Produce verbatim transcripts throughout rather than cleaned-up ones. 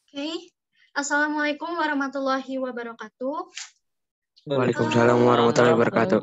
Oke, Assalamualaikum warahmatullahi wabarakatuh. Waalaikumsalam warahmatullahi wabarakatuh.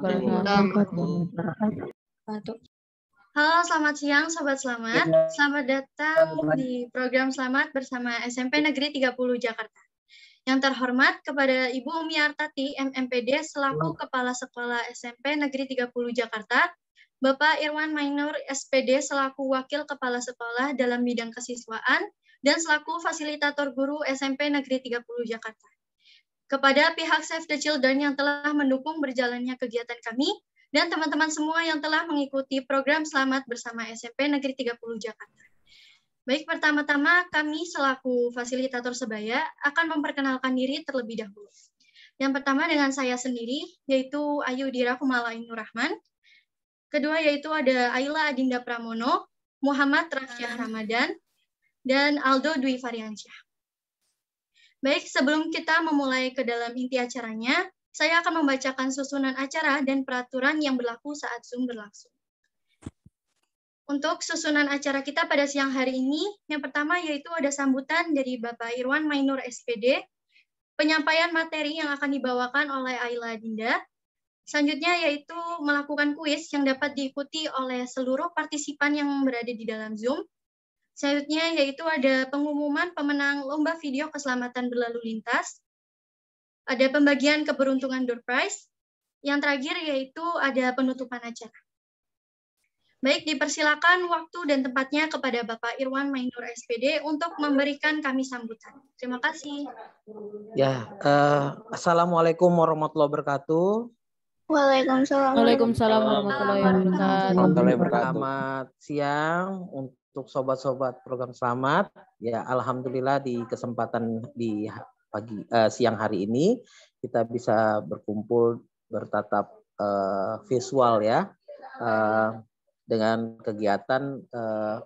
Halo, selamat siang Sobat Selamat. Selamat datang di program Selamat bersama S M P Negeri tiga puluh Jakarta. Yang terhormat kepada Ibu Umi Artati, M M P D selaku Kepala Sekolah S M P Negeri tiga puluh Jakarta, Bapak Irwan Mainur S P D selaku Wakil Kepala Sekolah dalam bidang kesiswaan, dan selaku Fasilitator Guru S M P Negeri tiga puluh Jakarta. Kepada pihak Save the Children yang telah mendukung berjalannya kegiatan kami, dan teman-teman semua yang telah mengikuti program Selamat bersama S M P Negeri tiga puluh Jakarta. Baik, pertama-tama kami selaku fasilitator sebaya akan memperkenalkan diri terlebih dahulu. Yang pertama dengan saya sendiri, yaitu Ayudira Kumala Ainur Rahman. Kedua yaitu ada Ayla Adinda Pramono, Muhammad Rafsyah Ramadan, dan Aldo Dwi Variansyah. Baik, sebelum kita memulai ke dalam inti acaranya, saya akan membacakan susunan acara dan peraturan yang berlaku saat Zoom berlangsung. Untuk susunan acara kita pada siang hari ini, yang pertama yaitu ada sambutan dari Bapak Irwan Mainur S P D, penyampaian materi yang akan dibawakan oleh Ayla Adinda. Selanjutnya yaitu melakukan kuis yang dapat diikuti oleh seluruh partisipan yang berada di dalam Zoom. Selanjutnya yaitu ada pengumuman pemenang lomba video keselamatan berlalu lintas. Ada pembagian keberuntungan door prize. Yang terakhir yaitu ada penutupan acara. Baik, dipersilakan waktu dan tempatnya kepada Bapak Irwan Mainur S P D untuk memberikan kami sambutan. Terima kasih. Ya, uh, Assalamualaikum warahmatullahi wabarakatuh. Waalaikumsalam. Waalaikumsalam warahmatullahi wabarakatuh. Selamat siang untuk sobat-sobat program Selamat. Ya, alhamdulillah di kesempatan di pagi uh, siang hari ini kita bisa berkumpul bertatap uh, visual ya uh, dengan kegiatan uh,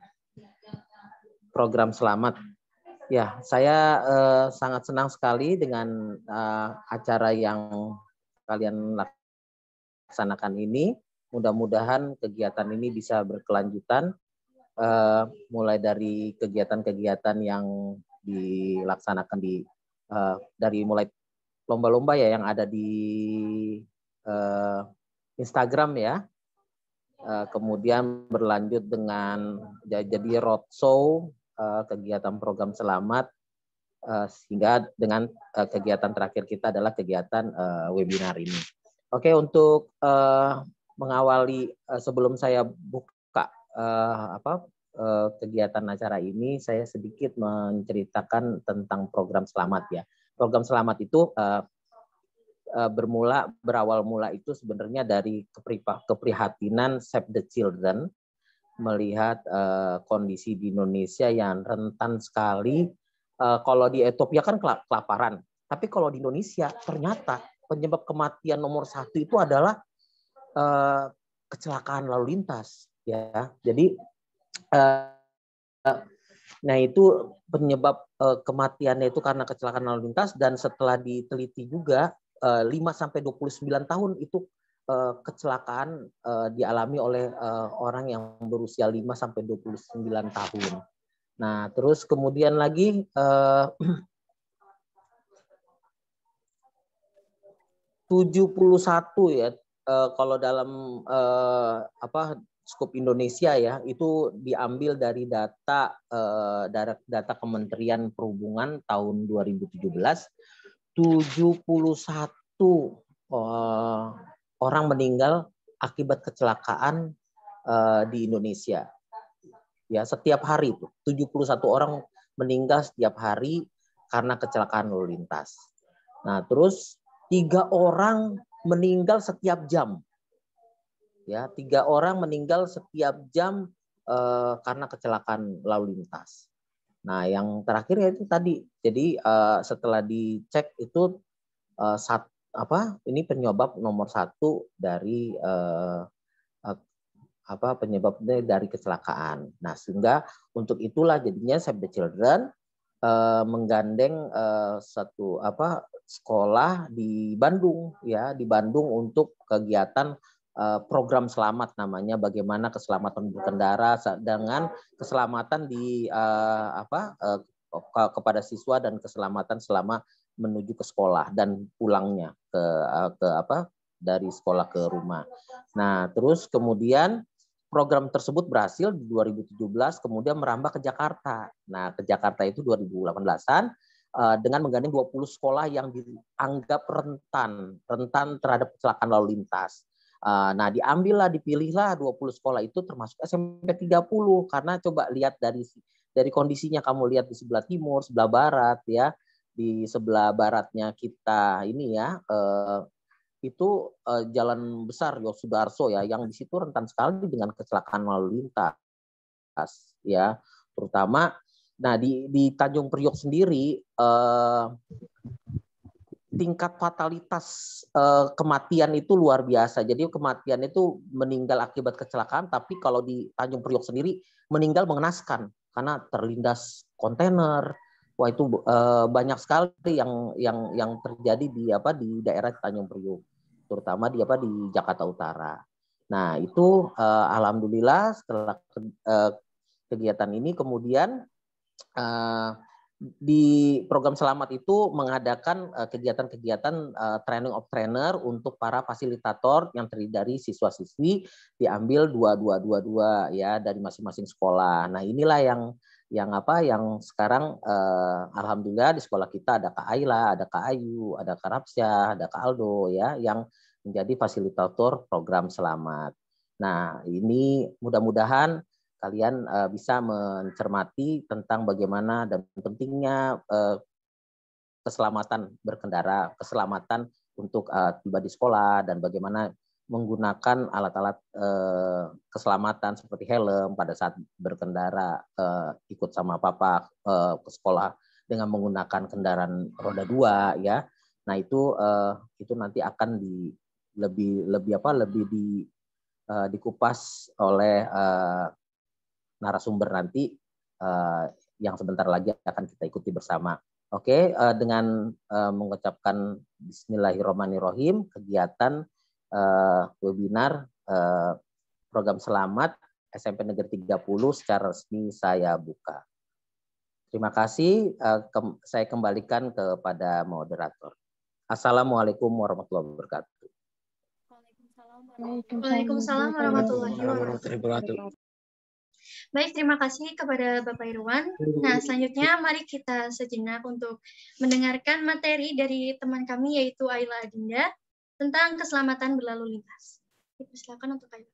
program Selamat. Ya, saya uh, sangat senang sekali dengan uh, acara yang kalian laksanakan ini. Mudah-mudahan kegiatan ini bisa berkelanjutan, uh, mulai dari kegiatan-kegiatan yang dilaksanakan di uh, dari mulai lomba-lomba ya yang ada di uh, Instagram ya, uh, kemudian berlanjut dengan jadi roadshow, uh, kegiatan program Selamat, uh, sehingga dengan uh, kegiatan terakhir kita adalah kegiatan uh, webinar ini. Oke, untuk uh, mengawali uh, sebelum saya buka uh, apa uh, kegiatan acara ini, saya sedikit menceritakan tentang program Selamat ya. Program Selamat itu uh, uh, bermula berawal mula itu sebenarnya dari keprihatinan Save the Children melihat uh, kondisi di Indonesia yang rentan sekali. Uh, kalau di Ethiopia kan kelaparan, tapi kalau di Indonesia ternyata penyebab kematian nomor satu itu adalah uh, kecelakaan lalu lintas ya. Jadi uh, nah itu penyebab uh, kematiannya itu karena kecelakaan lalu lintas, dan setelah diteliti juga uh, lima sampai dua puluh sembilan tahun itu uh, kecelakaan uh, dialami oleh uh, orang yang berusia lima sampai dua puluh sembilan tahun. Nah, terus kemudian lagi uh, tujuh puluh satu ya uh, kalau dalam uh, apa skop Indonesia ya, itu diambil dari data uh, data Kementerian Perhubungan tahun dua ribu tujuh belas, tujuh puluh satu uh, orang meninggal akibat kecelakaan uh, di Indonesia. Ya, setiap hari itu tujuh puluh satu orang meninggal setiap hari karena kecelakaan lalu lintas. Nah, terus tiga orang meninggal setiap jam. Ya, tiga orang meninggal setiap jam uh, karena kecelakaan lalu lintas. Nah, yang terakhir ya itu tadi. Jadi uh, setelah dicek itu uh, sat, apa ini penyebab nomor satu dari uh, uh, apa penyebabnya dari kecelakaan. Nah, sehingga untuk itulah jadinya Save the Children uh, menggandeng uh, satu apa sekolah di Bandung ya, di Bandung untuk kegiatan program Selamat, namanya bagaimana keselamatan berkendara dengan keselamatan di uh, apa uh, kepada siswa dan keselamatan selama menuju ke sekolah dan pulangnya ke ke apa dari sekolah ke rumah. Nah, terus kemudian program tersebut berhasil di dua ribu tujuh belas, kemudian merambah ke Jakarta. Nah, ke Jakarta itu dua ribu delapan belasan dengan menggandeng dua puluh sekolah yang dianggap rentan, rentan terhadap kecelakaan lalu lintas. Nah, diambillah, dipilihlah dua puluh sekolah itu termasuk S M P tiga puluh, karena coba lihat dari dari kondisinya, kamu lihat di sebelah timur, sebelah barat ya, di sebelah baratnya kita ini ya, eh, itu eh, jalan besar Yosudarso ya, yang di situ rentan sekali dengan kecelakaan lalu lintas ya, terutama. Nah, di di Tanjung Priok sendiri eh, tingkat fatalitas eh, kematian itu luar biasa. Jadi kematian itu meninggal akibat kecelakaan, tapi kalau di Tanjung Priok sendiri meninggal mengenaskan karena terlindas kontainer. Wah, itu eh, banyak sekali yang yang yang terjadi di apa di daerah Tanjung Priok, terutama di apa di Jakarta Utara. Nah, itu eh, alhamdulillah setelah eh, kegiatan ini kemudian eh, di program Selamat itu mengadakan kegiatan-kegiatan uh, training of trainer untuk para fasilitator yang terdiri dari siswa-siswi, diambil dua dua dua dua ya dari masing-masing sekolah. Nah, inilah yang yang apa yang sekarang uh, alhamdulillah di sekolah kita ada Kak Ayla, ada Kak Ayu, ada Kak Rapsyah, ada Kak Aldo ya yang menjadi fasilitator program Selamat. Nah, ini mudah-mudahan kalian uh, bisa mencermati tentang bagaimana dan pentingnya uh, keselamatan berkendara, keselamatan untuk uh, tiba di sekolah, dan bagaimana menggunakan alat-alat uh, keselamatan seperti helm pada saat berkendara, uh, ikut sama papa uh, ke sekolah dengan menggunakan kendaraan roda dua ya. Nah, itu uh, itu nanti akan di lebih lebih apa lebih di uh, dikupas oleh uh, narasumber nanti uh, yang sebentar lagi akan kita ikuti bersama. Oke, uh, dengan uh, mengucapkan Bismillahirrahmanirrahim, kegiatan uh, webinar uh, program Selamat S M P Negeri tiga puluh secara resmi saya buka. Terima kasih, uh, ke saya kembalikan kepada moderator. Assalamualaikum warahmatullahi wabarakatuh. Waalaikumsalam warahmatullahi wabarakatuh. Baik, terima kasih kepada Bapak Irwan. Nah, selanjutnya mari kita sejenak untuk mendengarkan materi dari teman kami yaitu Ayla Adinda tentang keselamatan berlalu lintas. Silakan untuk Ayla.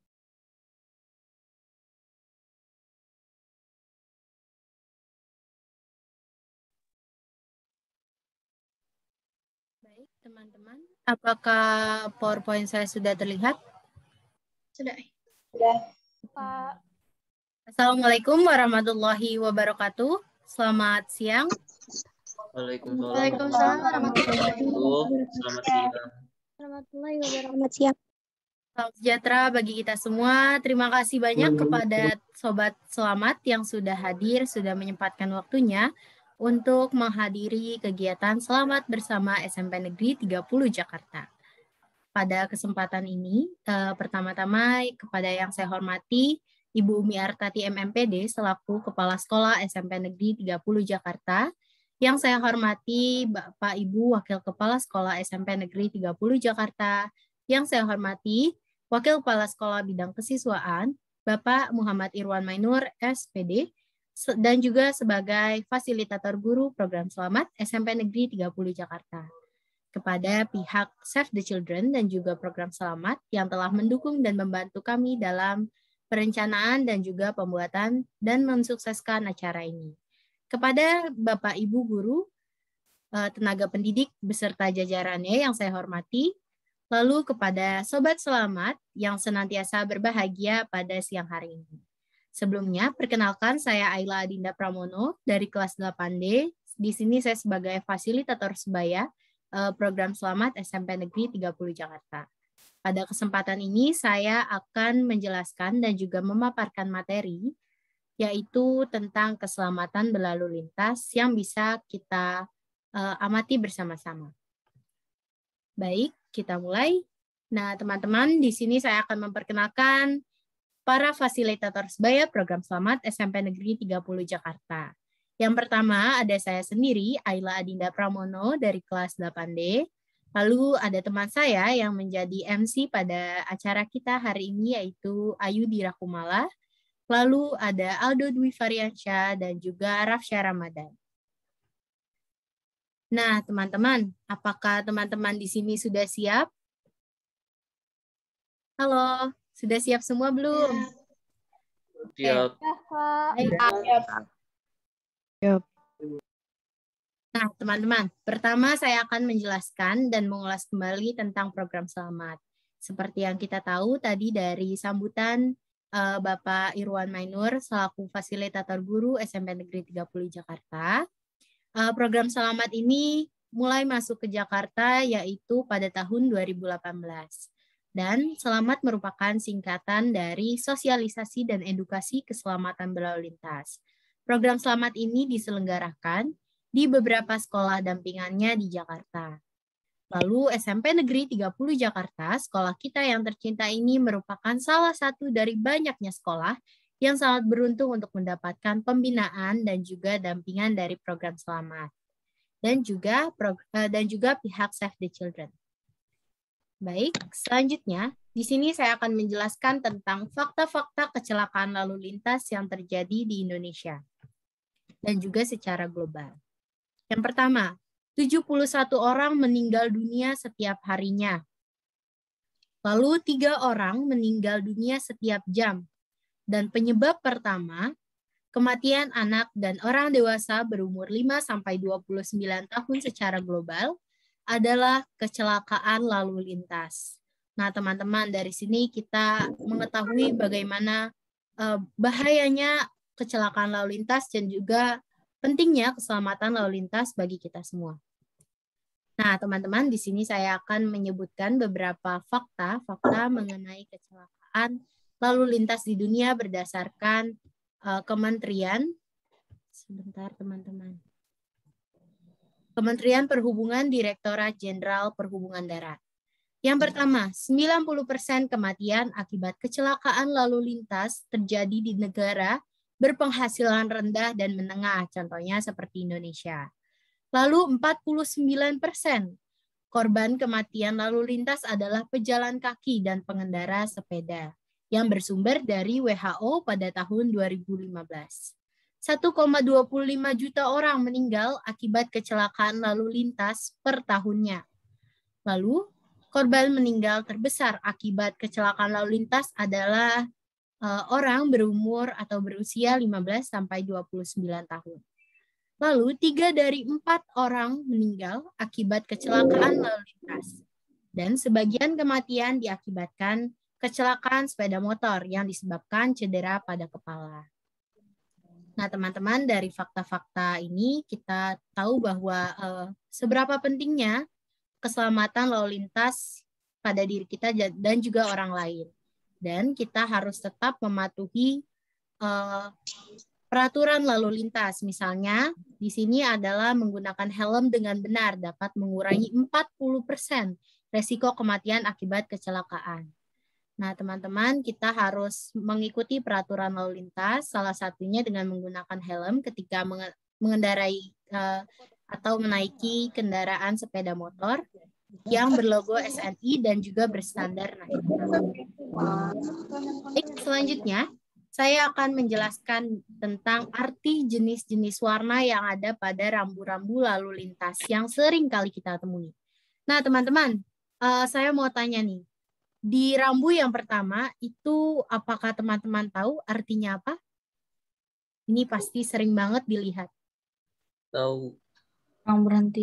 Baik, teman-teman. Apakah PowerPoint saya sudah terlihat? Sudah. Sudah. Pak. Assalamualaikum warahmatullahi wabarakatuh. Selamat siang. Waalaikumsalam warahmatullahi wabarakatuh. Selamat siang. Warahmatullahi wabarakatuh. Salam sejahtera bagi kita semua. Terima kasih banyak kepada Sobat Selamat yang sudah hadir, sudah menyempatkan waktunya untuk menghadiri kegiatan Selamat bersama S M P Negeri tiga puluh Jakarta. Pada kesempatan ini, eh, pertama-tama kepada yang saya hormati, Ibu Umi Artati M M P D selaku Kepala Sekolah S M P Negeri tiga puluh Jakarta, yang saya hormati Bapak Ibu Wakil Kepala Sekolah S M P Negeri tiga puluh Jakarta, yang saya hormati Wakil Kepala Sekolah Bidang Kesiswaan Bapak Muhammad Irwan Mainur S P D, dan juga sebagai fasilitator guru program Selamat S M P Negeri tiga puluh Jakarta. Kepada pihak Save the Children dan juga program Selamat yang telah mendukung dan membantu kami dalam perencanaan dan juga pembuatan dan mensukseskan acara ini. Kepada Bapak Ibu Guru, tenaga pendidik beserta jajarannya yang saya hormati, lalu kepada Sobat Selamat yang senantiasa berbahagia pada siang hari ini. Sebelumnya, perkenalkan saya Ayla Adinda Pramono dari kelas delapan D. Di sini saya sebagai fasilitator sebaya program Selamat S M P Negeri tiga puluh Jakarta. Pada kesempatan ini saya akan menjelaskan dan juga memaparkan materi yaitu tentang keselamatan berlalu lintas yang bisa kita uh, amati bersama-sama. Baik, kita mulai. Nah, teman-teman, di sini saya akan memperkenalkan para fasilitator sebaya program Selamat S M P Negeri tiga puluh Jakarta. Yang pertama ada saya sendiri, Ayla Adinda Pramono dari kelas delapan D. Lalu ada teman saya yang menjadi M C pada acara kita hari ini yaitu Ayu Dirakumala. Lalu ada Aldo Dwi Variansyah dan juga Rafsya Ramadan. Nah, teman-teman, apakah teman-teman di sini sudah siap? Halo, sudah siap semua belum? Siap. Siap. Siap. Nah, teman-teman, pertama saya akan menjelaskan dan mengulas kembali tentang program Selamat. Seperti yang kita tahu tadi dari sambutan uh, Bapak Irwan Mainur selaku fasilitator guru S M P Negeri tiga puluh Jakarta. Uh, program Selamat ini mulai masuk ke Jakarta yaitu pada tahun dua ribu delapan belas. Dan Selamat merupakan singkatan dari Sosialisasi dan Edukasi Keselamatan Berlalu Lintas. Program Selamat ini diselenggarakan di beberapa sekolah dampingannya di Jakarta. Lalu S M P Negeri tiga puluh Jakarta, sekolah kita yang tercinta ini merupakan salah satu dari banyaknya sekolah yang sangat beruntung untuk mendapatkan pembinaan dan juga dampingan dari program Selamat. Dan juga dan juga pihak Save the Children. Baik, selanjutnya di sini saya akan menjelaskan tentang fakta-fakta kecelakaan lalu lintas yang terjadi di Indonesia dan juga secara global. Yang pertama, tujuh puluh satu orang meninggal dunia setiap harinya. Lalu tiga orang meninggal dunia setiap jam. Dan penyebab pertama, kematian anak dan orang dewasa berumur lima sampai dua puluh sembilan tahun secara global adalah kecelakaan lalu lintas. Nah, teman-teman, dari sini kita mengetahui bagaimana uh, bahayanya kecelakaan lalu lintas dan juga pentingnya keselamatan lalu lintas bagi kita semua. Nah, teman-teman, di sini saya akan menyebutkan beberapa fakta-fakta mengenai kecelakaan lalu lintas di dunia berdasarkan uh, Kementerian, sebentar teman-teman, Kementerian Perhubungan Direktorat Jenderal Perhubungan Darat. Yang pertama, sembilan puluh persen kematian akibat kecelakaan lalu lintas terjadi di negara berpenghasilan rendah dan menengah, contohnya seperti Indonesia. Lalu empat puluh sembilan persen korban kematian lalu lintas adalah pejalan kaki dan pengendara sepeda, yang bersumber dari W H O pada tahun dua ribu lima belas. satu koma dua puluh lima juta orang meninggal akibat kecelakaan lalu lintas per tahunnya. Lalu, korban meninggal terbesar akibat kecelakaan lalu lintas adalah uh, orang berumur atau berusia lima belas sampai dua puluh sembilan tahun. Lalu, tiga dari empat orang meninggal akibat kecelakaan lalu lintas. Dan sebagian kematian diakibatkan kecelakaan sepeda motor yang disebabkan cedera pada kepala. Nah, teman-teman, dari fakta-fakta ini kita tahu bahwa uh, seberapa pentingnya keselamatan lalu lintas pada diri kita dan juga orang lain. Dan kita harus tetap mematuhi uh, peraturan lalu lintas. Misalnya, di sini adalah menggunakan helm dengan benar dapat mengurangi empat puluh persen resiko kematian akibat kecelakaan. Nah, teman-teman, kita harus mengikuti peraturan lalu lintas, salah satunya dengan menggunakan helm ketika mengendarai uh, atau menaiki kendaraan sepeda motor yang berlogo S N I dan juga berstandar nasional. Baik, selanjutnya, saya akan menjelaskan tentang arti jenis-jenis warna yang ada pada rambu-rambu lalu lintas yang sering kali kita temui. Nah, teman-teman, uh, saya mau tanya nih, di rambu yang pertama itu apakah teman-teman tahu artinya apa? Ini pasti sering banget dilihat. Tahu. Orang berhenti.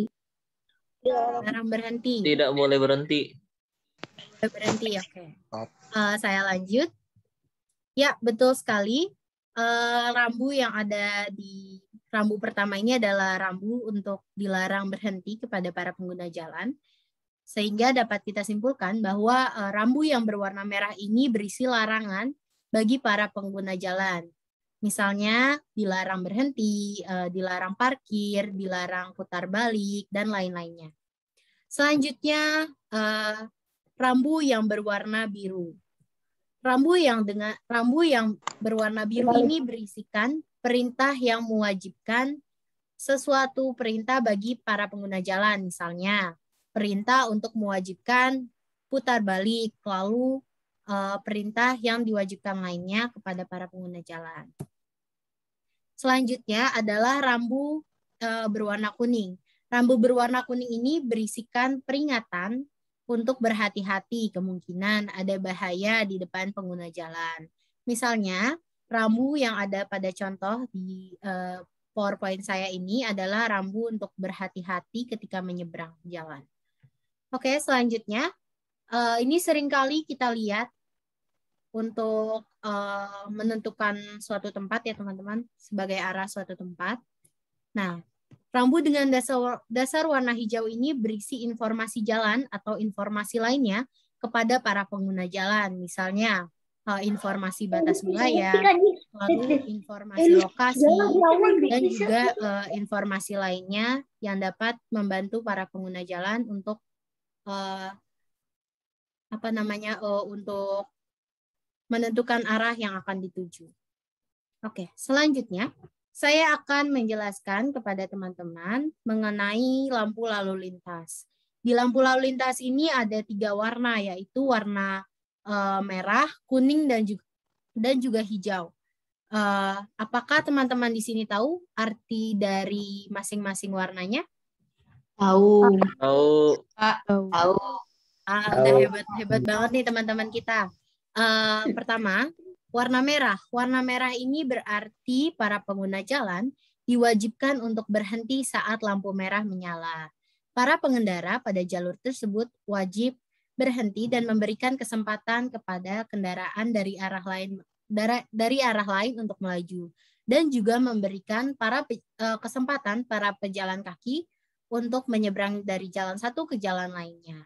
Larang berhenti. Tidak boleh berhenti. Boleh berhenti, oke. Okay. Uh, saya lanjut. Ya, betul sekali. Uh, rambu yang ada di rambu pertama ini adalah rambu untuk dilarang berhenti kepada para pengguna jalan. Sehingga dapat kita simpulkan bahwa uh, rambu yang berwarna merah ini berisi larangan bagi para pengguna jalan. Misalnya dilarang berhenti, uh, dilarang parkir, dilarang putar balik, dan lain-lainnya. Selanjutnya, uh, rambu yang berwarna biru. Rambu yang dengan rambu yang berwarna biru ini berisikan perintah yang mewajibkan sesuatu perintah bagi para pengguna jalan. Misalnya, perintah untuk mewajibkan putar balik, lalu uh, perintah yang diwajibkan lainnya kepada para pengguna jalan. Selanjutnya adalah rambu uh, berwarna kuning. Rambu berwarna kuning ini berisikan peringatan untuk berhati-hati, kemungkinan ada bahaya di depan pengguna jalan. Misalnya, rambu yang ada pada contoh di uh, PowerPoint saya ini adalah rambu untuk berhati-hati ketika menyeberang jalan. Oke, selanjutnya, uh, ini seringkali kita lihat untuk uh, menentukan suatu tempat ya teman-teman, sebagai arah suatu tempat. Nah, rambu dengan dasar, dasar warna hijau ini berisi informasi jalan atau informasi lainnya kepada para pengguna jalan. Misalnya, uh, informasi batas wilayah, lalu informasi lokasi, dan juga uh, informasi lainnya yang dapat membantu para pengguna jalan untuk uh, apa namanya uh, untuk menentukan arah yang akan dituju. Oke, selanjutnya saya akan menjelaskan kepada teman-teman mengenai lampu lalu lintas. Di lampu lalu lintas ini ada tiga warna, yaitu warna uh, merah, kuning, dan juga, dan juga hijau. Uh, apakah teman-teman di sini tahu arti dari masing-masing warnanya? Tahu. Tahu. Tahu. Ah, udah hebat, hebat banget nih teman-teman kita. Uh, pertama, warna merah. Warna merah ini berarti para pengguna jalan diwajibkan untuk berhenti saat lampu merah menyala. Para pengendara pada jalur tersebut wajib berhenti dan memberikan kesempatan kepada kendaraan dari arah lain dari arah lain untuk melaju, dan juga memberikan para uh, kesempatan para pejalan kaki untuk menyeberang dari jalan satu ke jalan lainnya.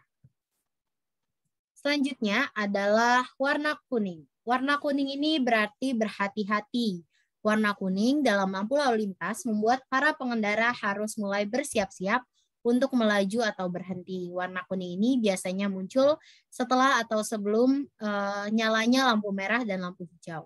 Selanjutnya adalah warna kuning. Warna kuning ini berarti berhati-hati. Warna kuning dalam lampu lalu lintas membuat para pengendara harus mulai bersiap-siap untuk melaju atau berhenti. Warna kuning ini biasanya muncul setelah atau sebelum uh, nyalanya lampu merah dan lampu hijau.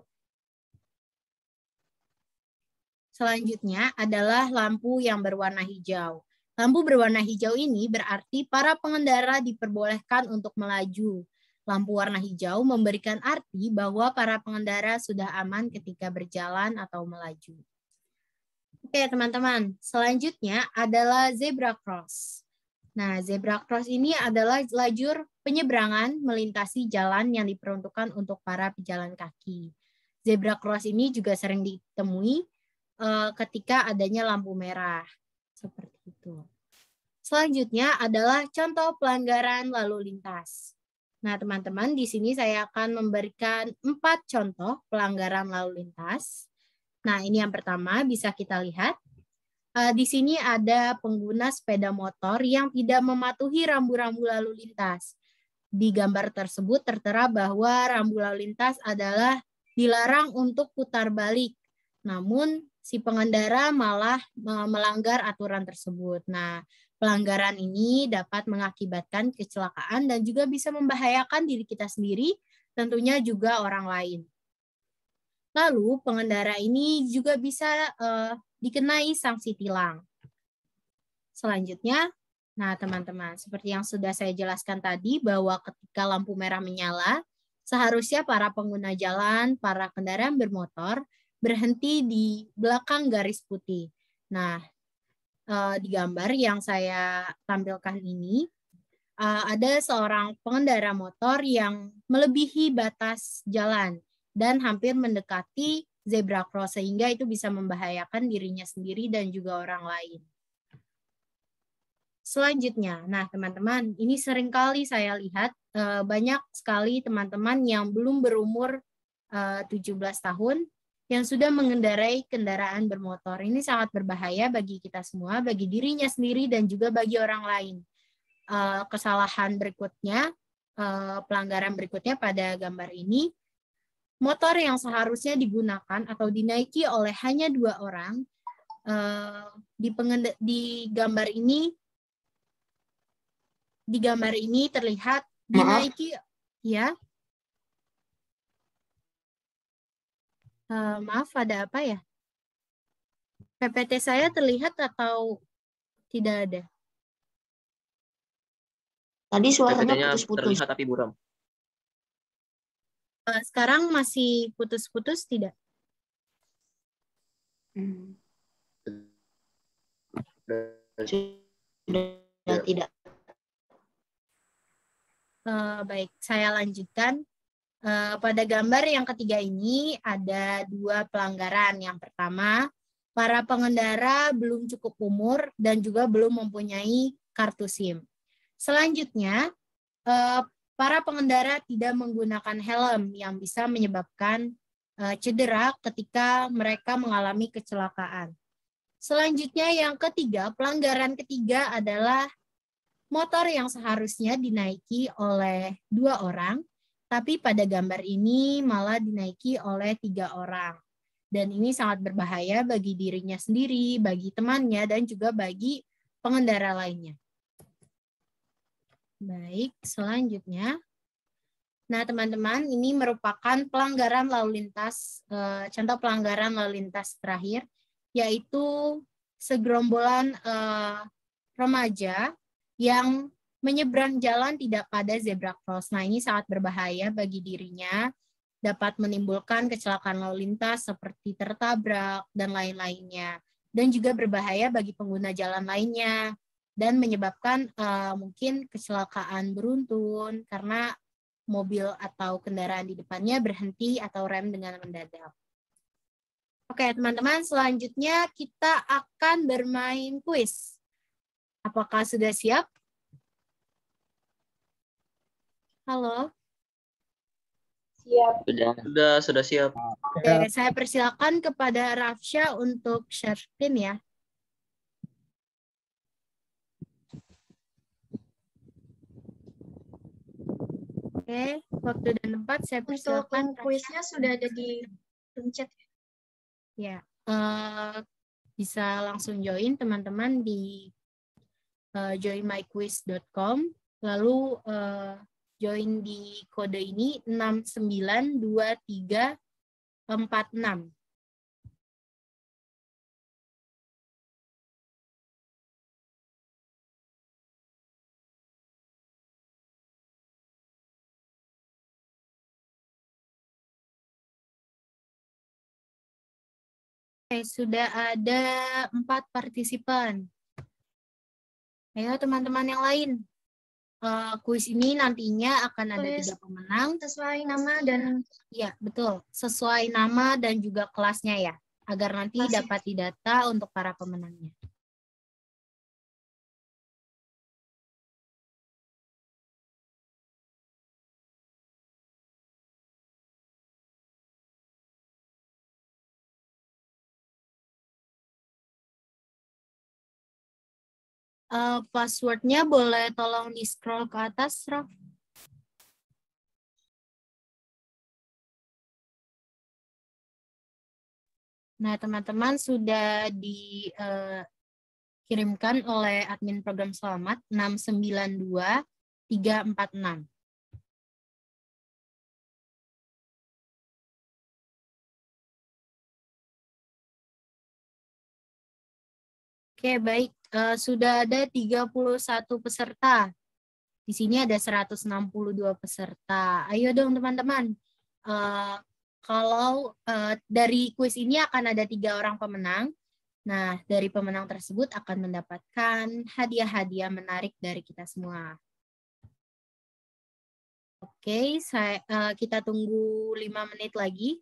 Selanjutnya adalah lampu yang berwarna hijau. Lampu berwarna hijau ini berarti para pengendara diperbolehkan untuk melaju. Lampu warna hijau memberikan arti bahwa para pengendara sudah aman ketika berjalan atau melaju. Oke teman-teman, selanjutnya adalah zebra cross. Nah, zebra cross ini adalah lajur penyeberangan melintasi jalan yang diperuntukkan untuk para pejalan kaki. Zebra cross ini juga sering ditemui uh, ketika adanya lampu merah. Seperti itu. Selanjutnya adalah contoh pelanggaran lalu lintas. Nah, teman-teman, di sini saya akan memberikan empat contoh pelanggaran lalu lintas. Nah, ini yang pertama bisa kita lihat. Uh, di sini ada pengguna sepeda motor yang tidak mematuhi rambu-rambu lalu lintas. Di gambar tersebut tertera bahwa rambu lalu lintas adalah dilarang untuk putar balik. Namun, si pengendara malah melanggar aturan tersebut. Nah, pelanggaran ini dapat mengakibatkan kecelakaan dan juga bisa membahayakan diri kita sendiri, tentunya juga orang lain. Lalu, pengendara ini juga bisa uh, dikenai sanksi tilang. Selanjutnya, nah teman-teman, seperti yang sudah saya jelaskan tadi, bahwa ketika lampu merah menyala, seharusnya para pengguna jalan, para kendaraan bermotor, berhenti di belakang garis putih. Nah, di gambar yang saya tampilkan ini, ada seorang pengendara motor yang melebihi batas jalan dan hampir mendekati zebra cross, sehingga itu bisa membahayakan dirinya sendiri dan juga orang lain. Selanjutnya, nah teman-teman, ini seringkali saya lihat banyak sekali teman-teman yang belum berumur tujuh belas tahun yang sudah mengendarai kendaraan bermotor. Ini sangat berbahaya bagi kita semua, bagi dirinya sendiri dan juga bagi orang lain. Uh, kesalahan berikutnya, uh, pelanggaran berikutnya pada gambar ini, motor yang seharusnya digunakan atau dinaiki oleh hanya dua orang, uh, di, di gambar ini, di gambar ini terlihat dinaiki, Maaf. ya. Uh, maaf, ada apa ya? P P T saya terlihat atau tidak ada? Tadi suaranya P P T-nya putus-putus. terlihat tapi buram. Eh, Sekarang masih putus-putus tidak? Hmm. Sudah. Sudah tidak. Eh, baik, saya lanjutkan. Eh, pada gambar yang ketiga ini ada dua pelanggaran. Yang pertama, para pengendara belum cukup umur dan juga belum mempunyai kartu SIM. Selanjutnya, eh, para pengendara tidak menggunakan helm yang bisa menyebabkan eh, cedera ketika mereka mengalami kecelakaan. Selanjutnya yang ketiga, pelanggaran ketiga adalah motor yang seharusnya dinaiki oleh dua orang, tapi pada gambar ini malah dinaiki oleh tiga orang. Dan ini sangat berbahaya bagi dirinya sendiri, bagi temannya, dan juga bagi pengendara lainnya. Baik, selanjutnya. Nah, teman-teman, ini merupakan pelanggaran lalu lintas, eh, contoh pelanggaran lalu lintas terakhir, yaitu segerombolan eh, remaja yang menyeberang jalan tidak pada zebra cross. Nah, ini sangat berbahaya bagi dirinya, dapat menimbulkan kecelakaan lalu lintas seperti tertabrak dan lain-lainnya. Dan juga berbahaya bagi pengguna jalan lainnya dan menyebabkan uh, mungkin kecelakaan beruntun karena mobil atau kendaraan di depannya berhenti atau rem dengan mendadak. Oke, teman-teman, selanjutnya kita akan bermain kuis. Apakah sudah siap? Halo? Siap. Sudah. Sudah, sudah siap. Oke, saya persilakan kepada Rafsya untuk share screen ya. Oke, waktu dan tempat saya Untuk persilakan. link kuisnya sudah ada di room chat. Ya, uh, bisa langsung join teman-teman di uh, join my quiz dot com, lalu uh, join di kode ini enam sembilan dua tiga empat enam. Oke, sudah ada empat partisipan. Ayo teman-teman yang lain. Uh, kuis ini nantinya akan ada Kuis tiga pemenang. sesuai nama dan Ya, betul. Sesuai nama dan juga kelasnya ya. Agar nanti kelasnya. dapat didata untuk para pemenangnya. Uh, passwordnya boleh tolong di-scroll ke atas, Raf. Nah, teman-teman sudah dikirimkan uh, oleh admin program Selamat enam sembilan dua tiga empat enam. Oke, baik. Uh, sudah ada tiga puluh satu peserta. Di sini ada seratus enam puluh dua peserta. Ayo dong teman-teman. Uh, kalau uh, dari kuis ini akan ada tiga orang pemenang. Nah, dari pemenang tersebut akan mendapatkan hadiah-hadiah menarik dari kita semua. Oke, saya, uh, kita tunggu lima menit lagi.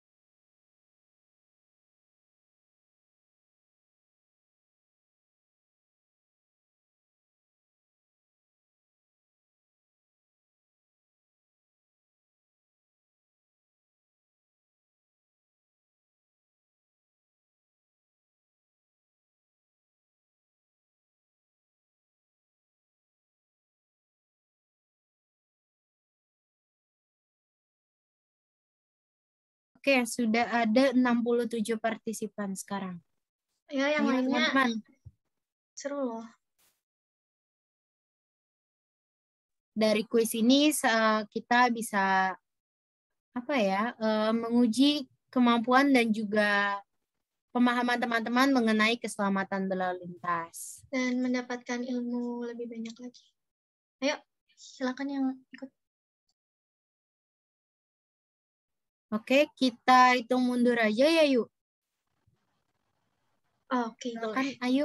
Oke, sudah ada enam puluh tujuh partisipan sekarang. Ya, yang Ayo, lainnya teman-teman. Seru loh. Dari kuis ini kita bisa apa ya, menguji kemampuan dan juga pemahaman teman-teman mengenai keselamatan berlalu lintas. Dan mendapatkan ilmu lebih banyak lagi. Ayo, silakan yang ikut. Oke, kita hitung mundur aja ya, yuk. Oke, Silakan, boleh. ayo.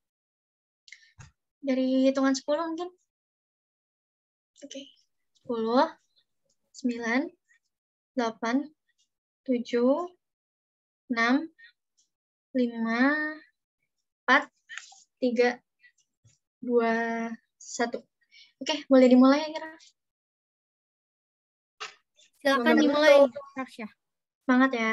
Dari hitungan sepuluh mungkin. Oke. sepuluh, sembilan, delapan, tujuh, enam, lima, empat, tiga, dua, satu. Oke, boleh dimulai ya, Kira? Silakan Semoga dimulai, beruntung. Rafsyah. Semangat ya.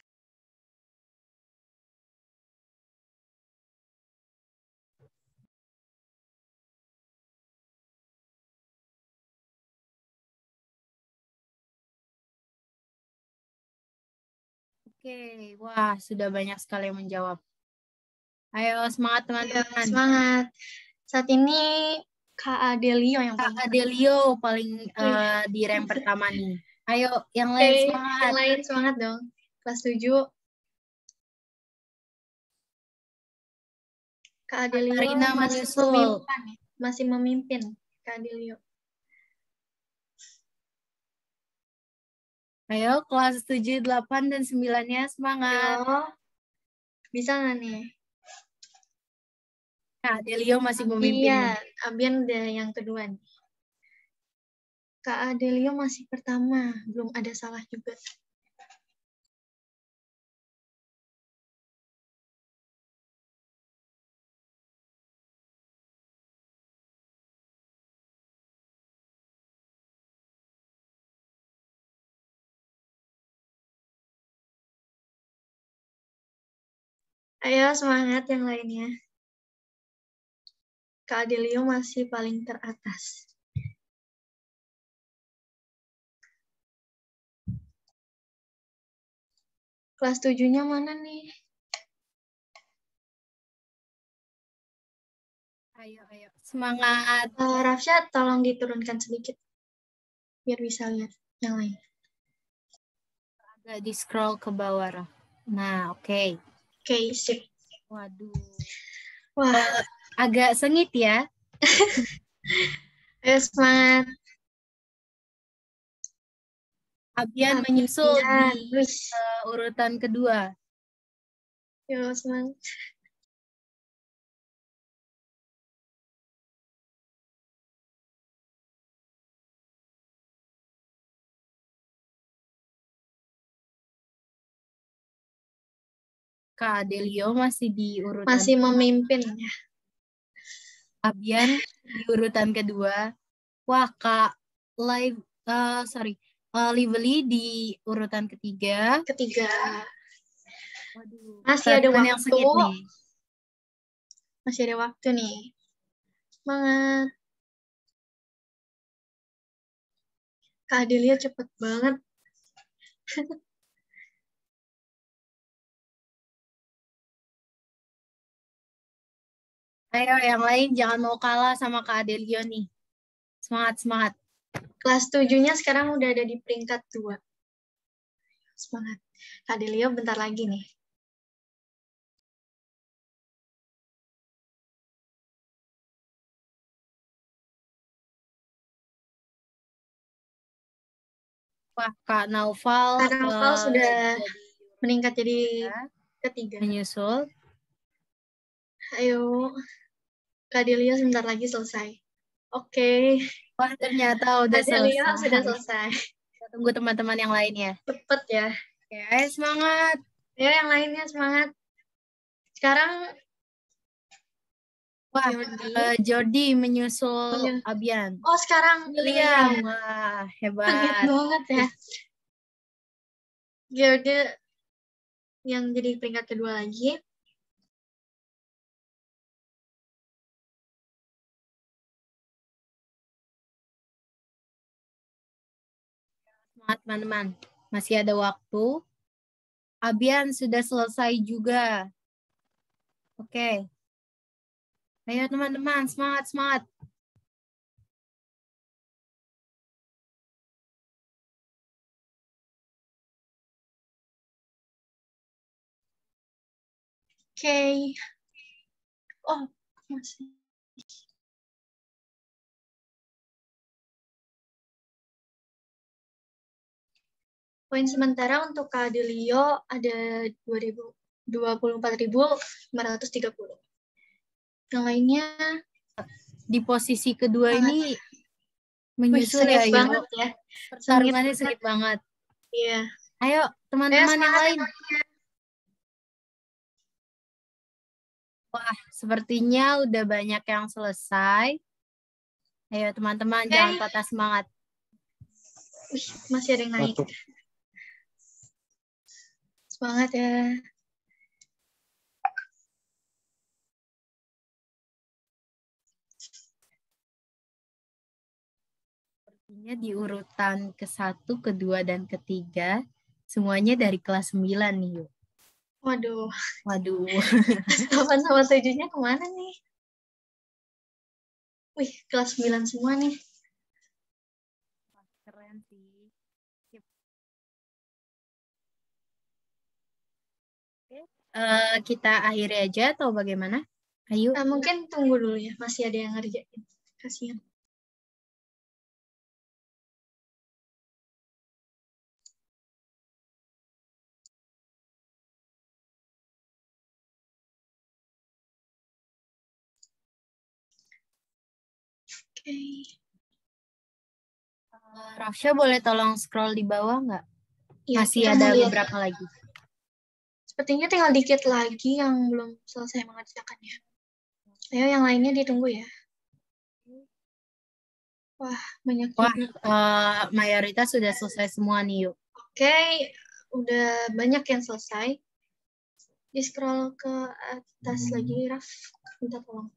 Oke, wah sudah banyak sekali yang menjawab. Ayo semangat Ya, teman-teman. semangat. Saat ini Kak Adelio yang Kak paling Adelio paling Wih. eh, di rem pertama nih. Ayo yang Oke, lain yang semangat. lain semangat dong. Kelas tujuh. Kak Adelio Katarina masih menyusul. memimpin, masih memimpin Kak Adelio. Ayo kelas tujuh, delapan, dan sembilan-nya semangat. Ayo. Bisa nggak nih? Kak Adelio masih memimpin Iya, nih. Abian udah yang kedua nih. Kak Adelio masih pertama, belum ada salah juga. Ayo semangat yang lainnya. Kak Adelio masih paling teratas. Kelas tujuh-nya mana nih? Ayo, ayo. Semangat. Uh, Rafsyah, tolong diturunkan sedikit. Biar bisa lihat yang lain. Agak di-scroll ke bawah, Raf. Nah, oke. Okay. Oke, okay, sip. Waduh. Wah. Uh, agak sengit ya. Ayo semangat. Abian menyusul di uh, urutan kedua. Yo, semangat. Kak Adelio masih di urutan masih memimpin ya. Abian di urutan kedua. Wah, Kak Live uh, sorry, uh, Lively di urutan ketiga. Ketiga. Waduh, masih ada waktu. Yang sengit nih. Masih ada waktu nih. Semangat. Kak Adelia cepet banget. Ayo yang lain jangan mau kalah sama Kak Adelio nih. Semangat, semangat. Kelas tujuh-nya sekarang udah ada di peringkat dua. Semangat. Kak Adelio bentar lagi nih. Wah, Kak Naufal, Kak Naufal uh, sudah jadi meningkat jadi ya, ketiga. Menyusul. Ayo. Kak Adelio sebentar lagi selesai. Oke. Okay. Wah, ternyata udah Kak Adelio selesai. sudah selesai. Kita tunggu teman-teman yang lainnya. Cepet ya. Oke, ayo semangat. Ayo yang lainnya semangat. Sekarang Wah, Jordi, uh, Jordi menyusul oh, Abian. Oh, sekarang William. Wah, hebat. Kaget banget ya. Jordi yang jadi peringkat kedua lagi. Semangat teman-teman, masih ada waktu. Abian sudah selesai juga. Oke. Ayo teman-teman, semangat, semangat. Oke. Oh, masih. Poin sementara untuk Kak Adelio ada dua puluh empat ribu lima ratus tiga puluh. Yang lainnya di posisi kedua sangat, ini menyusul wih, ya, sengit banget ya. Pertarungannya sengit banget. Iya. Ayo teman-teman yang lain. Wah, sepertinya udah banyak yang selesai. Ayo teman-teman, okay. Jangan patah semangat. Wih, masih ada yang naik. Semangat ya. Sepertinya di urutan ke satu, kedua, dan ketiga, semuanya dari kelas sembilan nih, yuk. Waduh. Waduh. delapan sama tujuh-nya kemana nih? Wih, kelas sembilan semua nih. Keren sih. Oke, uh, kita akhiri aja atau bagaimana? Ayo. Uh, mungkin tunggu dulu ya, masih ada yang ngerjain. Kasihan. Oke. Okay. Uh, Rafsya boleh tolong scroll di bawah nggak? Ya, masih ada beberapa lagi. Sepertinya tinggal dikit lagi yang belum selesai mengerjakannya. Ayo yang lainnya ditunggu ya. Wah, banyak Wah, juga. Uh, mayoritas sudah selesai semua nih, yuk. Oke, okay. Udah banyak yang selesai. Di scroll ke atas hmm. lagi, Raf. Minta tolong.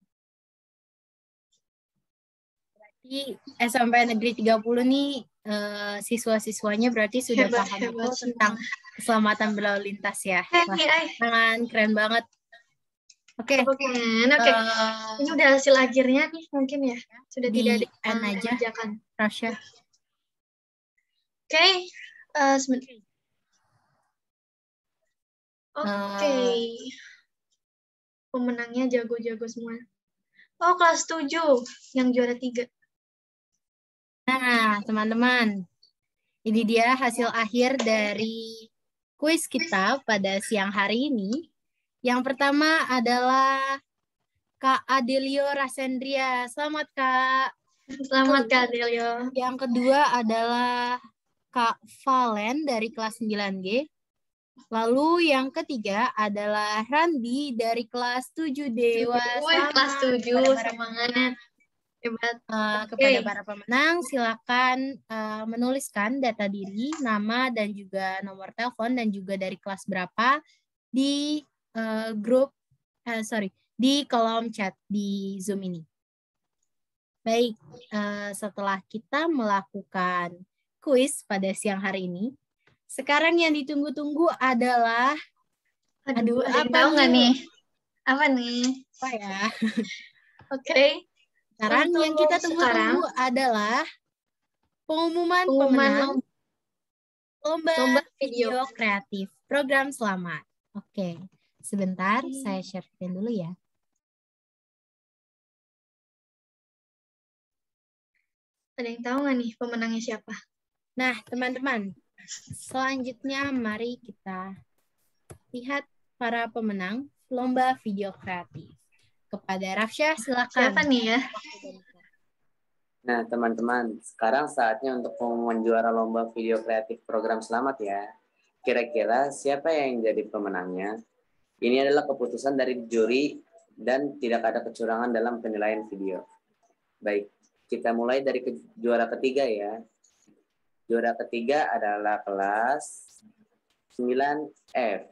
Berarti S M P Negeri tiga puluh nih, uh, siswa-siswanya berarti sudah hebat, paham hebat, betul tentang keselamatan berlalu lintas ya. Hey, Wah, hey. keren, keren banget. Oke. Okay. Oke. Okay. Uh, Ini udah hasil akhirnya nih mungkin ya. Sudah di tidak ada yang aja. mengerjakan. Rasya. Oke. Okay. Uh, Oke. Okay. Uh, Pemenangnya jago-jago semua. Oh, kelas tujuh yang juara tiga. Nah, teman-teman. Ini dia hasil akhir dari kuis kita pada siang hari ini. Yang pertama adalah Kak Adelio Rasendria. Selamat, Kak. Selamat, Kak Adelio. Yang kedua adalah Kak Valen dari kelas sembilan G. Lalu yang ketiga adalah Randi dari kelas tujuh D. Wah, kelas tujuh, semangat. Hebat. Uh, okay. Kepada para pemenang, silakan uh, menuliskan data diri, nama, dan juga nomor telepon, dan juga dari kelas berapa di uh, grup, uh, sorry, di kolom chat di Zoom ini. Baik, uh, setelah kita melakukan kuis pada siang hari ini, sekarang yang ditunggu-tunggu adalah, aduh, aduh ada yang tahu nggak nih? Apa nih? Apa ya? Oke. Okay. Sekarang Untuk yang kita tunggu-tunggu adalah pengumuman, pengumuman pemenang lomba, lomba video. video kreatif program Selamat. Oke, sebentar hmm. saya share screen dulu ya. Ada yang tahu nggak nih pemenangnya siapa? Nah, teman-teman, selanjutnya mari kita lihat para pemenang lomba video kreatif. Kepada Rafsya, silakan. Siapa nih ya? Nah, teman-teman, sekarang saatnya untuk pengumuman juara lomba video kreatif program Selamat ya. Kira-kira siapa yang jadi pemenangnya? Ini adalah keputusan dari juri dan tidak ada kecurangan dalam penilaian video. Baik, kita mulai dari ke juara ketiga ya. Juara ketiga adalah kelas sembilan F.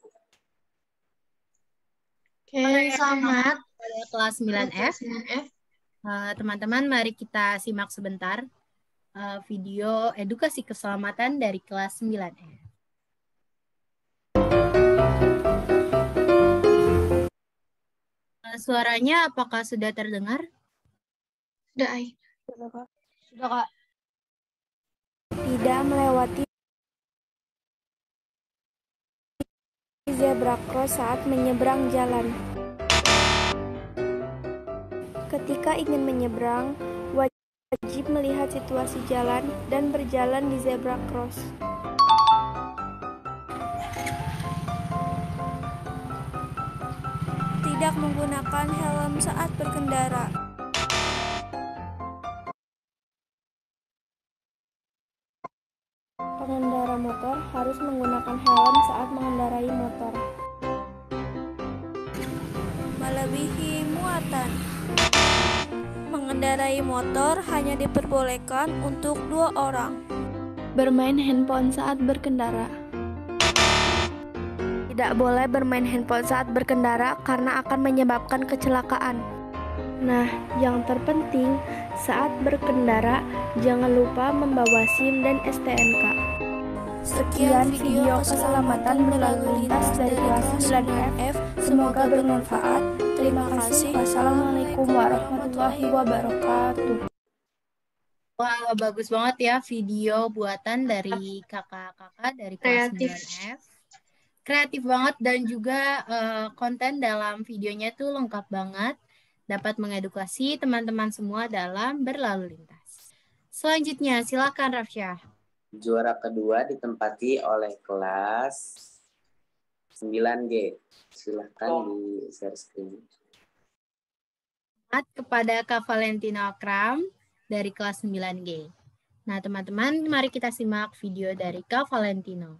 Oke, selamat. Pada kelas sembilan F. Teman-teman, uh, mari kita simak sebentar uh, video edukasi keselamatan dari kelas sembilan F. Uh, suaranya apakah sudah terdengar? Sudah, Ai. Sudah, Kak. Sudah, Kak. Tidak melewati zebra zebra cross saat menyeberang jalan. Ketika ingin menyeberang, wajib melihat situasi jalan dan berjalan di zebra cross. Tidak menggunakan helm saat berkendara. Pengendara motor harus menggunakan helm saat mengendarai motor. Melebihi muatan. Mengendarai motor hanya diperbolehkan untuk dua orang. Bermain handphone saat berkendara. Tidak boleh bermain handphone saat berkendara karena akan menyebabkan kecelakaan. Nah, yang terpenting saat berkendara jangan lupa membawa SIM dan S T N K. Sekian video keselamatan berlalu lintas dari kelas sembilan F. Semoga bermanfaat. Terima kasih. Wassalamualaikum warahmatullahi wabarakatuh. Wah, bagus banget ya video buatan dari kakak-kakak dari kelas Kreatif. sembilan F. Kreatif banget dan juga uh, konten dalam videonya tuh lengkap banget. Dapat mengedukasi teman-teman semua dalam berlalu lintas. Selanjutnya, silakan Rafsyah. Juara kedua ditempati oleh kelas sembilan G. Silahkan di share screen. Kepada Kak Valentino Akram dari kelas sembilan G. Nah, teman-teman, mari kita simak video dari Kak Valentino.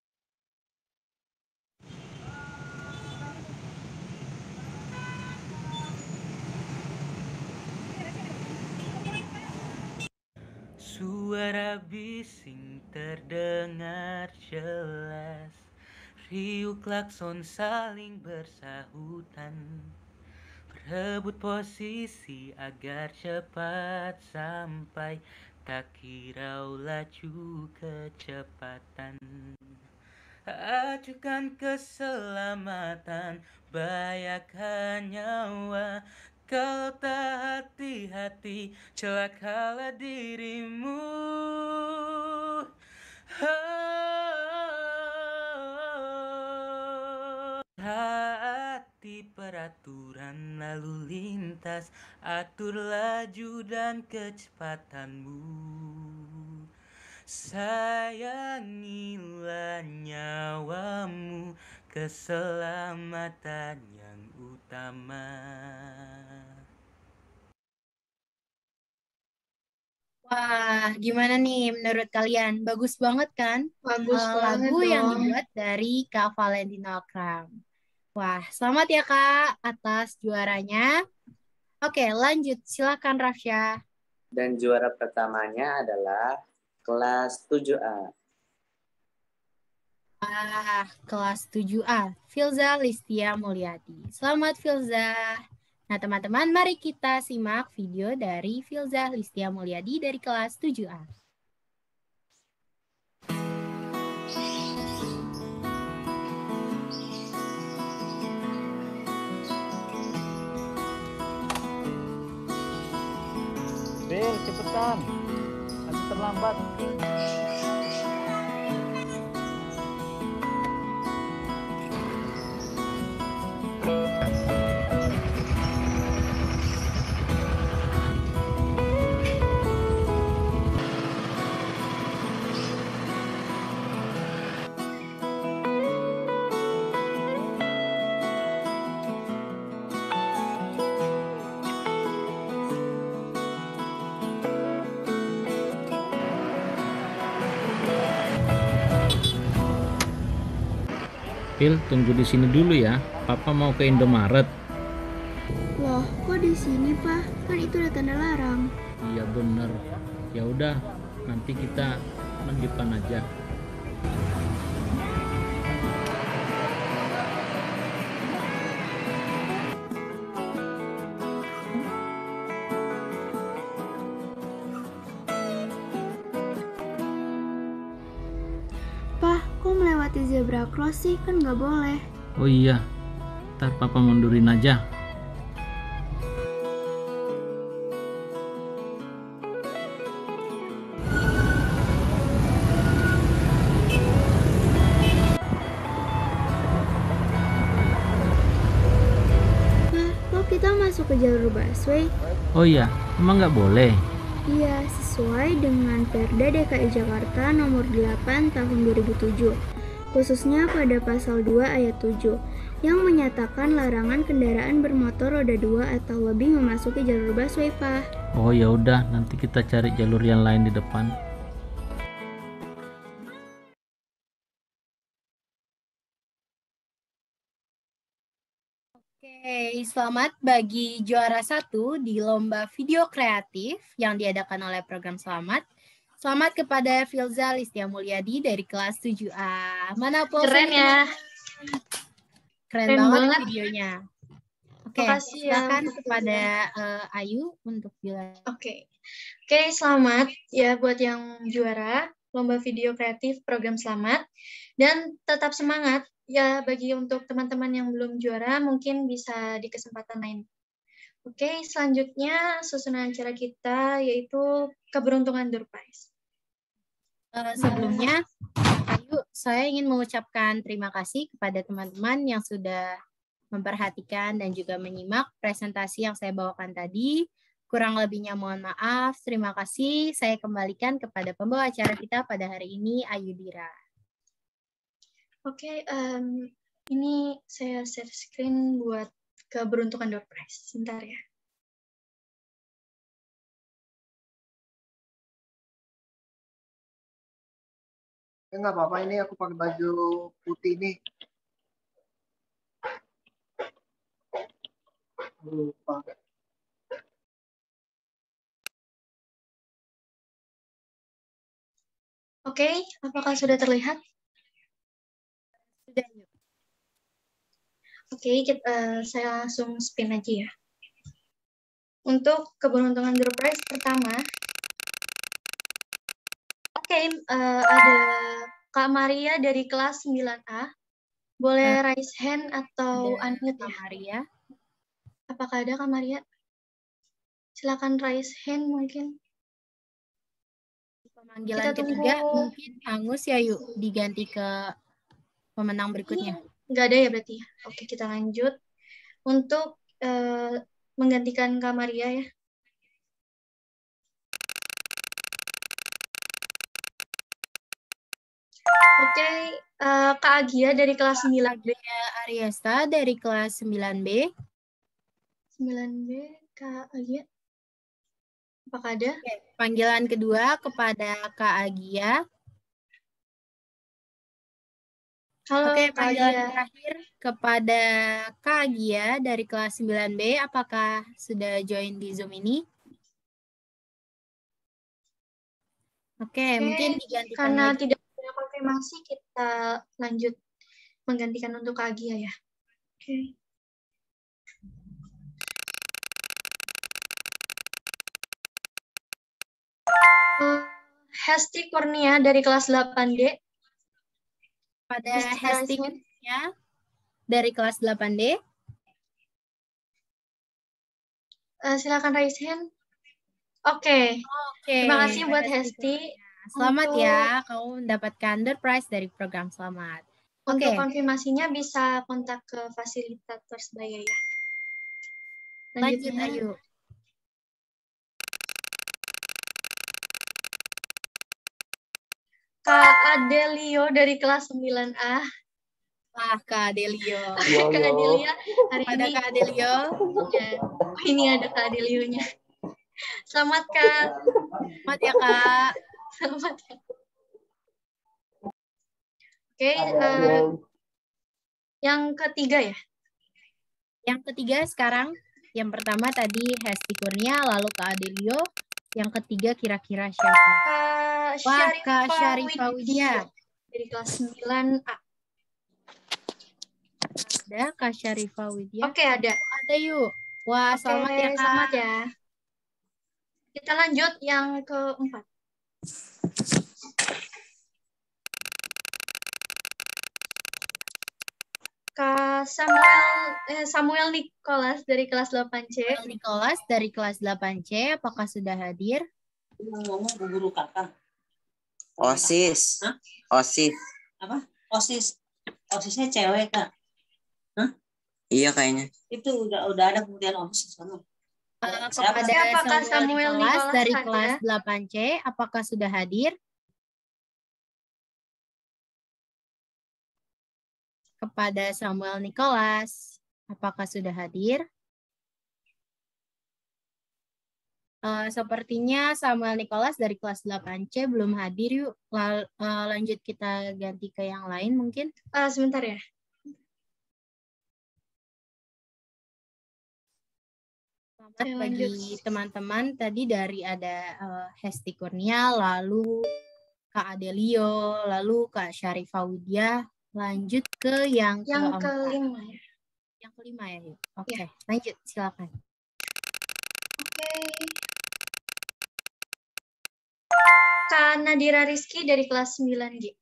Suara bising terdengar jelas, riuh klakson saling bersahutan, berebut posisi agar cepat sampai, tak kirau laju kecepatan. Ajukan keselamatan, bayakan nyawa. Kalau tak hati-hati, celakalah dirimu. Taati peraturan lalu lintas, atur laju dan kecepatanmu. Sayangilah nyawamu, keselamatan yang utama. Wah, gimana nih menurut kalian? Bagus banget kan? Bagus Uh, banget lagu yang dong. dibuat dari Kak Valentino Akram. Wah, selamat ya Kak atas juaranya. Oke, lanjut. Silakan Rafsyah. Dan juara pertamanya adalah kelas tujuh A. Ah, kelas tujuh A, Filza Listia Mulyadi. Selamat Filza. Nah, teman-teman, mari kita simak video dari Filza Listia Mulyadi dari kelas tujuh A. Bel, cepetan. Nanti terlambat. Phil, tunggu di sini dulu ya. Papa mau ke Indomaret. Loh, kok di sini, Pak? Kan itu udah tanda larang. Iya bener. Ya udah, nanti kita lanjutkan aja. Pak, kok melewati zebra cross sih? Kan nggak boleh. Oh iya, ntar papa mundurin aja. masuk ke jalur busway? Oh iya, emang nggak boleh? Iya, sesuai dengan Perda D K I Jakarta nomor delapan tahun dua ribu tujuh, khususnya pada pasal dua ayat tujuh, yang menyatakan larangan kendaraan bermotor roda dua atau lebih memasuki jalur busway, Pak. Oh ya udah, nanti kita cari jalur yang lain di depan. Oke, selamat bagi juara satu di lomba video kreatif yang diadakan oleh program Selamat. Selamat kepada Filza Listia Mulyadi dari kelas tujuh A. Mana aplausnya? Keren ya. Keren, Keren banget, banget videonya. Oke, Makasih ya, silakan Kak kepada Filza. uh, Ayu untuk bilang. Oke. Oke, selamat ya buat yang juara lomba video kreatif program Selamat. Dan tetap semangat ya bagi untuk teman-teman yang belum juara, mungkin bisa di kesempatan lain. Oke, selanjutnya susunan acara kita yaitu keberuntungan door prize. Uh, sebelumnya, Ayu, saya ingin mengucapkan terima kasih kepada teman-teman yang sudah memperhatikan dan juga menyimak presentasi yang saya bawakan tadi. Kurang lebihnya mohon maaf. Terima kasih. Saya kembalikan kepada pembawa acara kita pada hari ini, Ayu Dira. Oke, um, ini saya share screen buat keberuntungan door prize. Sebentar ya. Ya nggak apa-apa, ini aku pakai baju putih nih. Lupa. Oke, apakah sudah terlihat? Sudah. Oke, kita, uh, saya langsung spin aja ya. Untuk keberuntungan door prize pertama, oke, okay, uh, ada Kak Maria dari kelas sembilan A. Boleh uh, raise hand atau unmute ya? Kak Maria. Apakah ada Kak Maria? Silakan raise hand mungkin. Pemanggilan kita ketiga tunggu. Mungkin Angus ya, yuk diganti ke pemenang berikutnya. Nggak ada ya berarti ya. Oke, kita lanjut. Untuk uh, menggantikan Kak Maria ya. Oke, okay, uh, Kak Agia dari kelas sembilan B. Ariesta dari kelas sembilan B. sembilan B, Kak Agia. Apakah ada? Oke, panggilan kedua kepada Kak Agia. Halo, Oke, Kak panggilan Agia. terakhir kepada Kak Agia dari kelas sembilan B. Apakah sudah join di Zoom ini? Oke, Oke mungkin digantikan karena lagi. Tidak ada konfirmasi, kita lanjut menggantikan untuk Kak Agia ya. Oke. Uh, Hesti Kurnia dari kelas delapan D. Pada Hesti Kurnia dari kelas delapan D. Uh, silakan raise hand. Oke. Okay. Okay. Terima kasih buat Hesti. Selamat untuk, ya, kamu mendapatkan door prize dari program Selamat. Untuk okay. konfirmasinya bisa kontak ke fasilitator sebaya ya. Lanjut, Ayu. Kak Adelio dari kelas sembilan A. Wah, Kak Adelio. Kak Adelia hari ada ini. Kak Adelio. Ya, ini ada Kak Adelio-nya. Selamat, Kak. Selamat ya, Kak. Selamat ya. Oke, okay, uh, yang ketiga ya? Yang ketiga sekarang, yang pertama tadi Hesti Kurnia, lalu Kak Adelio. Yang ketiga kira-kira siapa? Kak Wah, Syarifah Kak Syarifah Widya. Dari kelas sembilan A. Ada Kak Syarifah Widya. Oke, okay, ada. Oh, ada yuk. Wah, okay, selamat ya, Kak. Selamat ya. Kita lanjut yang keempat. Kak Samuel eh, Samuel Nicholas dari kelas delapan C. Samuel Nicholas dari kelas delapan C, apakah sudah hadir? Ngomong Bu Guru Kakak. OSIS. Hah? OSIS. Apa? OSIS. OSISnya cewek, Kak. Hah? Iya kayaknya. Itu udah udah ada kemudian Om Susano. Uh, Siapa? kepada Apakah Samuel Samuel Nicholas Nicholas dari ada? kelas delapan C, apakah sudah hadir? Kepada Samuel Nicholas, apakah sudah hadir? Uh, sepertinya Samuel Nicholas dari kelas delapan C belum hadir. Yuk, Lal, uh, lanjut kita ganti ke yang lain mungkin. Uh, sebentar ya. Selamat bagi teman-teman. Tadi dari ada uh, Hesti Kurnia, lalu Kak Adelio, lalu Kak Syarifah Widya. Lanjut ke yang, yang keempat. kelima ya. Yang kelima ya. Oke, okay. Ya. Lanjut silakan. Oke. Okay. Kak Nadira Rizky dari kelas sembilan G.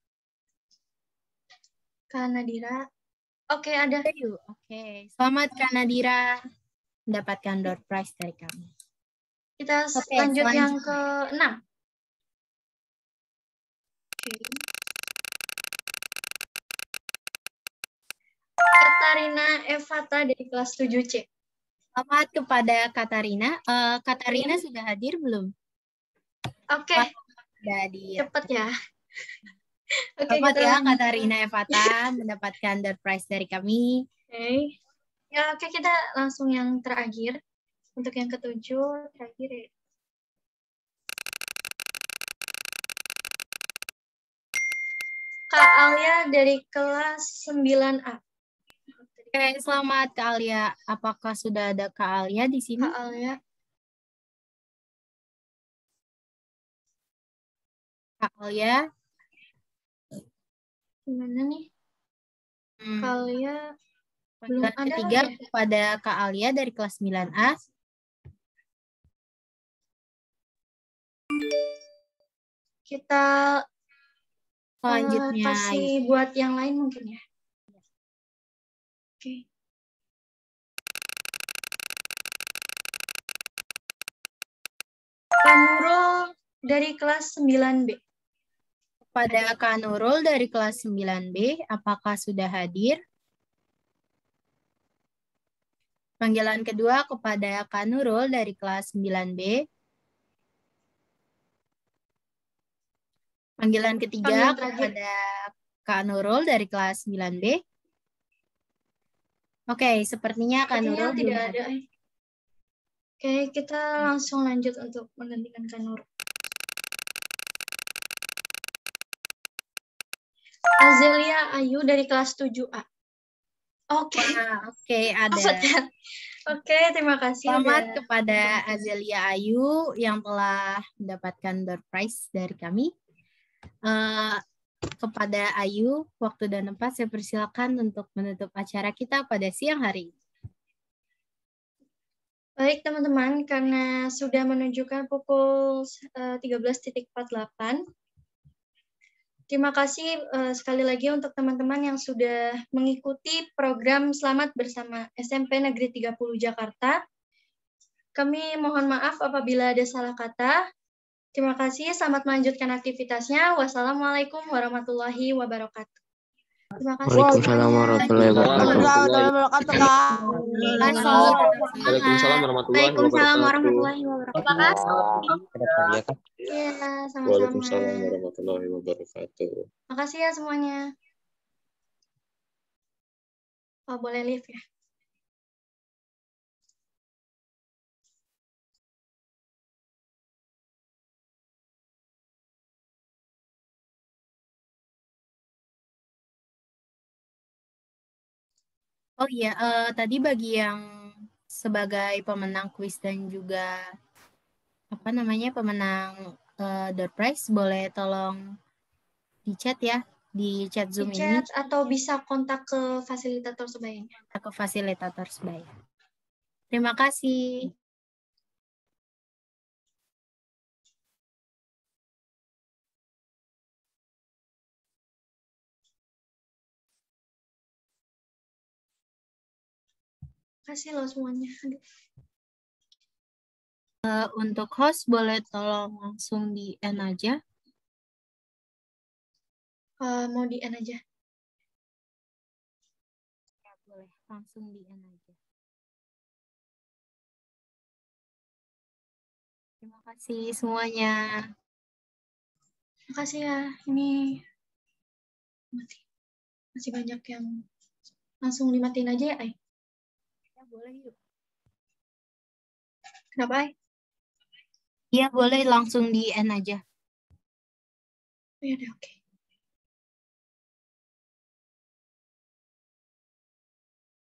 Kak Nadira. Oke, okay, ada. Oke, okay. Selamat Kak Nadira mendapatkan door prize dari kami. Kita okay, lanjut yang ke enam. Okay. Katarina Evata dari kelas tujuh C. Selamat kepada Katarina. Uh, Katarina okay. Sudah hadir belum? Oke. Okay. Hadir. Cepet ya. Oke, okay, ya Katarina Evata mendapatkan door prize dari kami. Oke. Okay. Ya, oke okay, kita langsung yang terakhir. Untuk yang ketujuh terakhir ya. Kak Alia dari kelas sembilan A. Oke, selamat Kak Alia. Apakah sudah ada Kak Alia di sini? Kak Alia. Kak Alia. Gimana nih? Hmm. Kak Alia belum ada ketiga ya? Kepada Kak Alia dari kelas sembilan A. Kita selanjutnya uh, kasih buat yang lain mungkin ya. Oke. Okay. Kak Nurul dari kelas sembilan B. Pada Kak Nurul dari kelas sembilan B, apakah sudah hadir? Panggilan kedua kepada Kak Nurul dari kelas sembilan B. Panggilan ketiga kepada Kak Nurul dari kelas sembilan B. Oke, sepertinya Kak Sepertinya Nurul tidak belum ada. Oke, kita langsung lanjut untuk menggantikan Kak Nurul. Azelia Ayu dari kelas tujuh A. Oke. Okay. Nah, Oke, okay, ada. Oke, okay, terima kasih. Selamat udah. kepada Azelia Ayu yang telah mendapatkan door prize dari kami. Uh, kepada Ayu, waktu dan tempat saya persilakan untuk menutup acara kita pada siang hari ini. Baik teman-teman, karena sudah menunjukkan pukul uh, tiga belas empat puluh delapan. Terima kasih uh, sekali lagi untuk teman-teman yang sudah mengikuti program Selamat Bersama S M P Negeri tiga puluh Jakarta. Kami mohon maaf apabila ada salah kata. Terima kasih, selamat melanjutkan aktivitasnya. Wassalamualaikum warahmatullahi wabarakatuh. Terima kasih. Waalaikumsalam warahmatullahi wabarakatuh. Waalaikumsalam warahmatullahi wabarakatuh. Terima kasih. Iya, sama-sama. Waalaikumsalam warahmatullahi wabarakatuh. Terima kasih ya semuanya. Oh, boleh live ya. Oh iya, uh, tadi bagi yang sebagai pemenang kuis dan juga apa namanya pemenang uh, door prize, boleh tolong di chat ya, di chat Zoom di ini. Chat atau bisa kontak ke fasilitator sebayanya. Ke fasilitator sebaya. Terima kasih. Kasih loh semuanya. Uh, untuk host boleh tolong langsung di end aja. Uh, mau di end aja. Ya, boleh. langsung di end aja. Terima kasih semuanya. Terima kasih ya. Ini masih, masih banyak yang langsung dimatiin aja ya, Ay? Ya, boleh yuk. Kenapa, Ay? Iya, boleh langsung di end aja. Oh, ya udah, oke.